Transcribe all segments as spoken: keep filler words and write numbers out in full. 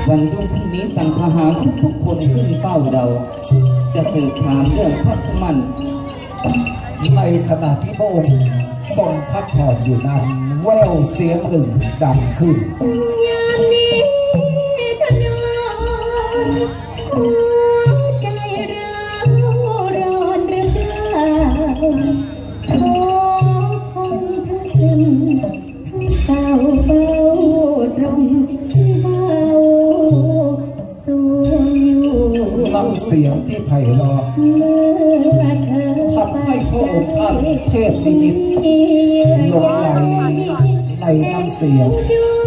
วันรุ่งพรุ่งนี้สั่งทหารทุกๆคนขึ้นเฝ้าเราจะสืบถามเรื่องพระคุมันในขณะที่พระองค์ทรงพักผ่อนอยู่นั้นแววเสียงหนึ่งดังขึ้นยามนี้ถนนหัวใจเราร้อนเรือขอคงทั้งสิ้นทั้งเศร้าเบาตรงเบาสูงอยู่น้ำเสียงที่ไพเราะทำให้พระองค์ท่านเทพนิมิตหลงไหลในน้ำเสียง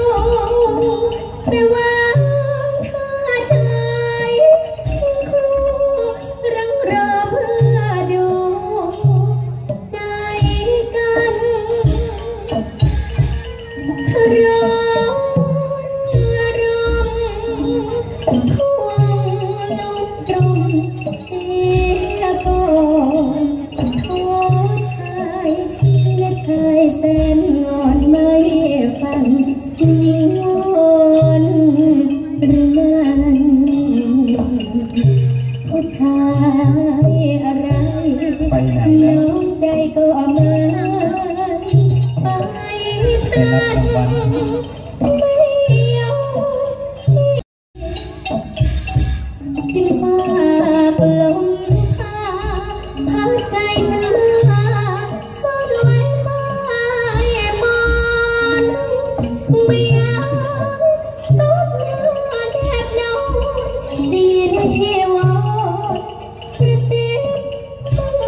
แต่ว่าข้าชายทิ้งครูรังรอเพื่อดูใจกันร้อนอารมณ์พวงลุกตรงเสียก่อนโทษชายและชายแสนงอนไม่ฟังยิ่งงอนหรือมันผู้ชายอะไรไปไหนน้องใจก็มาไปพลันไม่ยอมจึงฝากลมพาพัดใจฉันมาซ่อนไว้ใต้หมอนไม่อยากตบหน้าแนบนอนดินที่วอนกระซิบบ้างไหม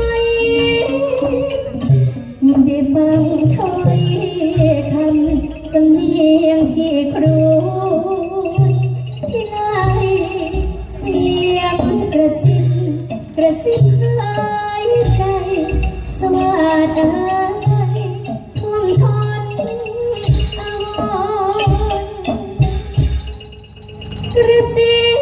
ได้ฟังถ้อยคำสำเนียงที่ครวญที่ไหลเสียงกระซิบกระซิบหายใจสวัสดิ์ท่วงทนอาวรณ์กระซิบ